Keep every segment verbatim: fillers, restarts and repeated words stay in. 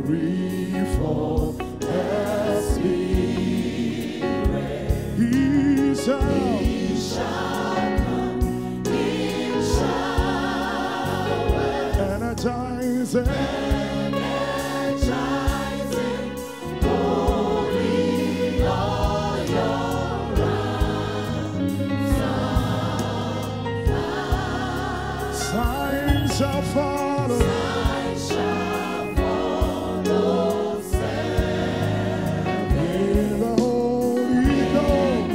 Tarry for the Spirit. He shall, he shall come in showers, energizing, energizing, pouring all your ransom. Signs shall follow. Signs shall follow. Send in the Holy Ghost.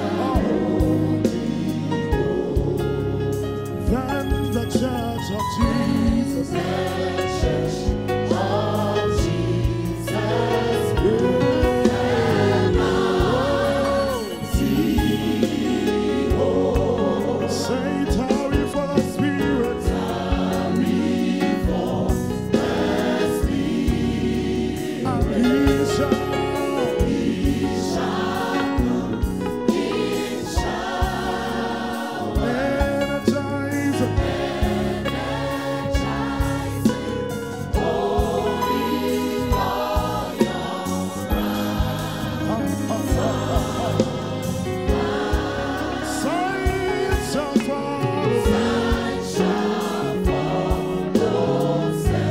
Then the Church of Jesus. The Church of Jesus. Yeah. Say, tarry for the Spirit. Tarry for the Spirit. And he shall, he shall come in showers, energizing, energizing, pouring all your signs shall follow. Signs shall follow.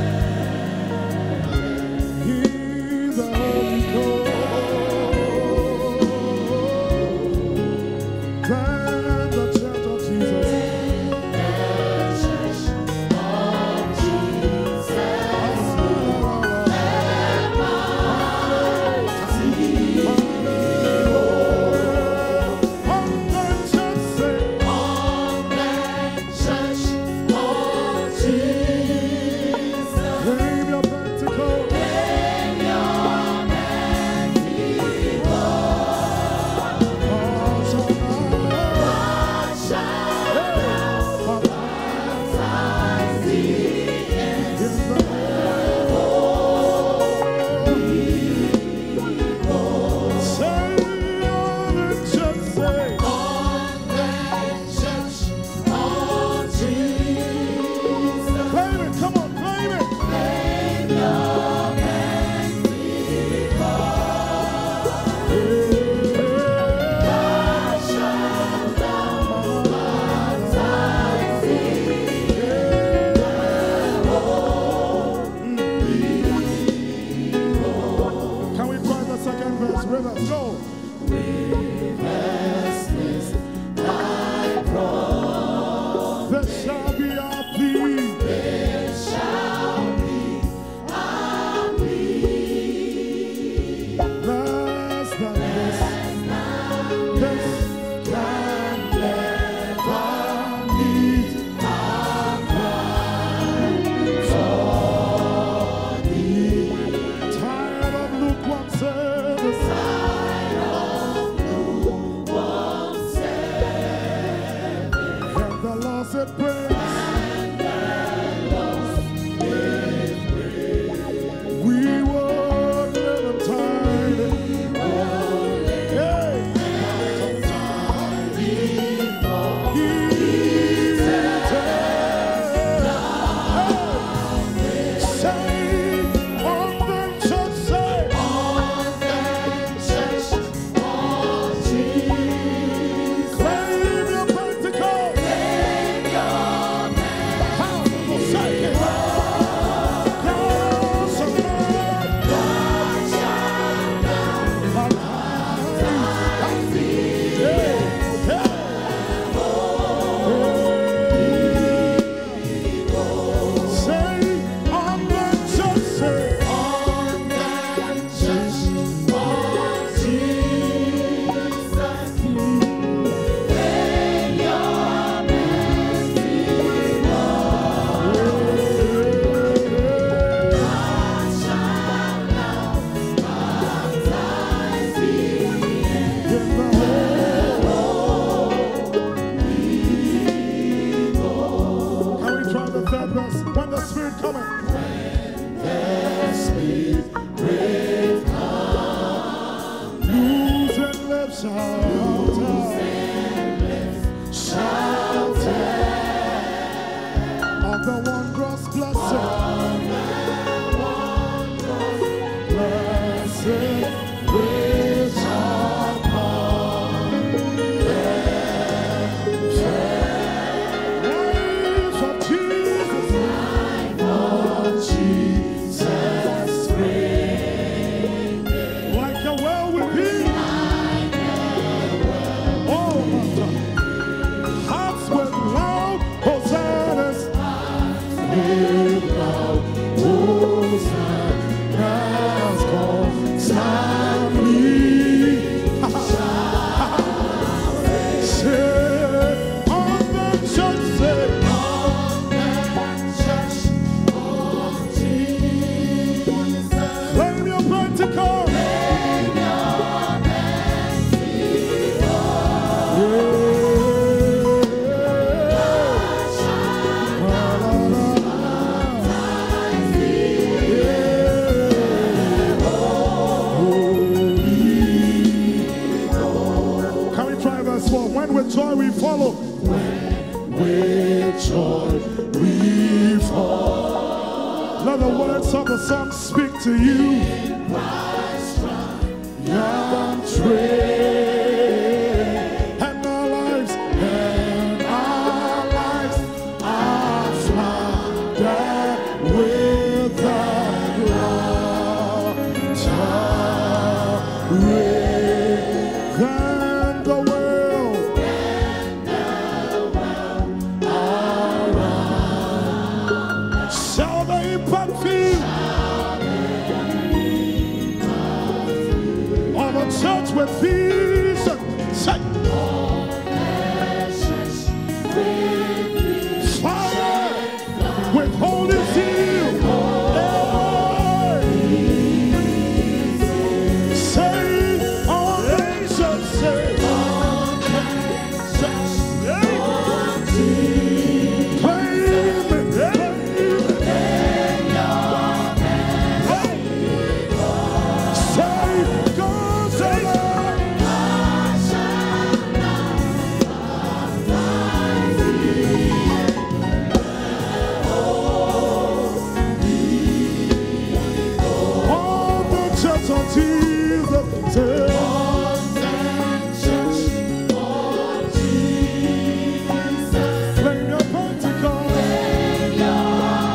Hear the Holy Ghost. Then the Church of Jesus. The Church of Jesus. On that church say, on that Church of Jesus. Claim your Pentecost. Claim your Pentecost. God shall now baptize thee in the say on the church say, on that Church of Jesus. Claim it, come on, claim it. Claim your Pentecost. God shall now baptize thee in the Holy Ghost. Can we try the second verse? Rivers, go. Rivers is thy promise. There shall be a peace. There shall be a peace. Less than this. This can never meet our cry for thee. Tired of lukewarm service. Tired of lukewarm service. And the lost it brings. And the lost it brings. We won't live in time. We won't live in time. Say on the church, say on the Church of Jesus. Claim your Pentecost. Claim your Pentecost. Say it. God shall now baptize thee. Yeah, yeah. Say on the church, say on the Church of Jesus. Claim your Pentecost. God shall now baptize thee in the Holy Ghost. Can we try the third verse? When the Spirit cometh. When the Spirit comes. Losing lips shall shout of the wondrous blessing. Of the wondrous Jesus reign. Like a well within. Oh, hearts with loud hosannas. With loud hosannas constantly. Say, on the church, say, on the church of Jesus. Claim your Pentecost. Claim your Pentecost. Can we try verse four? When with joy we follow. When with joy we follow. Let the words of the song speak to you. Young trade, and our lives, and our lives are flooded with that love. Then the world, around shall the impact feel of a church with vision. Say, fire with holy zeal. Hey. Say, on the church, say, on the church, claim it, claim it. Say, God, say, on the church of Jesus, say, on the church of Jesus. Claim your Pentecost. Claim your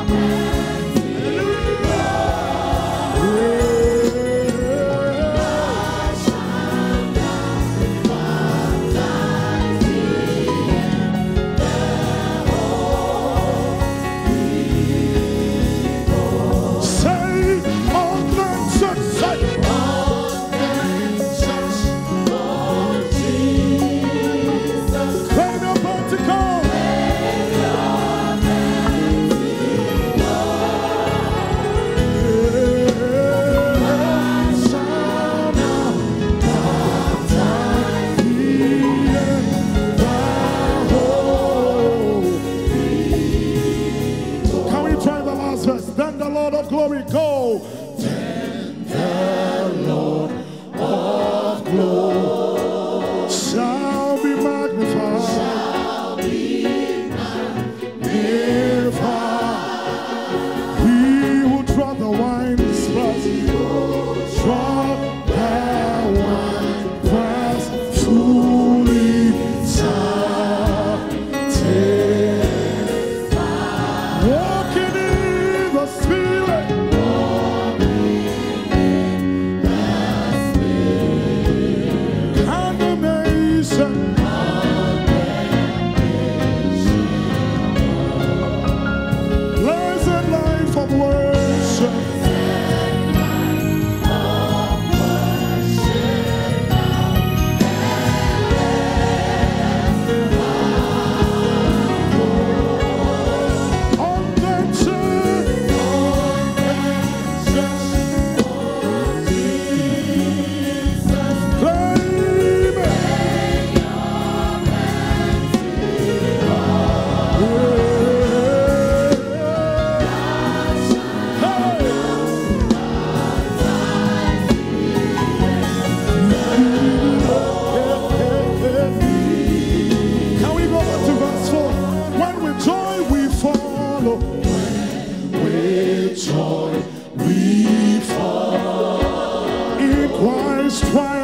Say, on the church, say, on the church of Jesus. Claim your Pentecost. Can we try the last verse? Then the Lord of glory go. Then the Lord of glory shall be magnified. Shall be magnified. He who drank the wine press, drank the wine press fully satisfied. Walking in the Spirit. Condemnation. Blessed life of worship. On the church. Claim it. Can we go back to verse four? When with joy we follow. When with joy we follow. In Christ triumph.